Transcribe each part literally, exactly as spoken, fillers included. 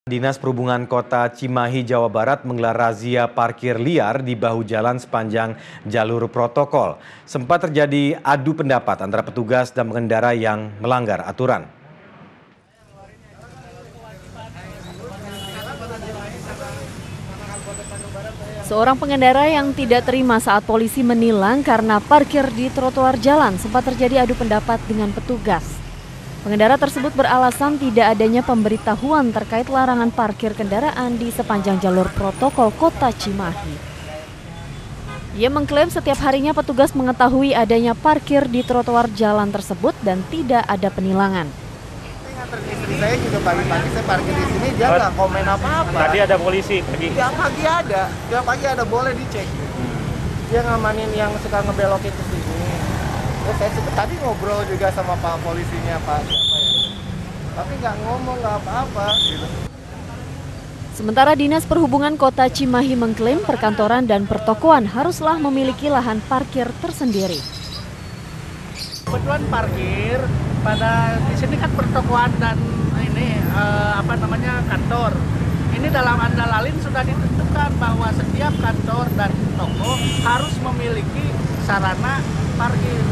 Dinas Perhubungan Kota Cimahi, Jawa Barat menggelar razia parkir liar di bahu jalan sepanjang jalur protokol. Sempat terjadi adu pendapat antara petugas dan pengendara yang melanggar aturan. Seorang pengendara yang tidak terima saat polisi menilang karena parkir di trotoar jalan sempat terjadi adu pendapat dengan petugas. Pengendara tersebut beralasan tidak adanya pemberitahuan terkait larangan parkir kendaraan di sepanjang jalur protokol Kota Cimahi. Ia mengklaim setiap harinya petugas mengetahui adanya parkir di trotoar jalan tersebut dan tidak ada penilangan. Istri saya juga pagi-pagi saya parkir di sini, dia nggak komen apa-apa. Tadi ada polisi pergi. Tiap pagi ada, tiap pagi ada, boleh dicek. Dia ngamanin yang suka ngebelokin ke sini. Terus saya suka, tadi ngobrol juga sama pak polisinya, pak siapa ya. Tapi nggak ngomong, nggak apa-apa. Gitu. Sementara Dinas Perhubungan Kota Cimahi mengklaim perkantoran dan pertokoan haruslah memiliki lahan parkir tersendiri. Kebetulan parkir pada di sini kan pertokoan dan ini eh, apa namanya kantor. Ini dalam Andalin sudah ditentukan bahwa setiap kantor dan toko harus memiliki sarana parkir.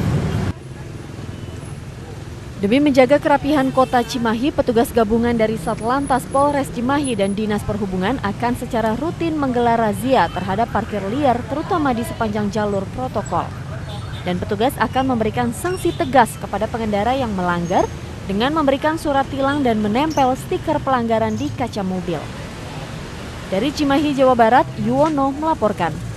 Demi menjaga kerapihan Kota Cimahi, petugas gabungan dari Satlantas Polres Cimahi dan Dinas Perhubungan akan secara rutin menggelar razia terhadap parkir liar terutama di sepanjang jalur protokol. Dan petugas akan memberikan sanksi tegas kepada pengendara yang melanggar dengan memberikan surat tilang dan menempel stiker pelanggaran di kaca mobil. Dari Cimahi, Jawa Barat, Yuwono melaporkan.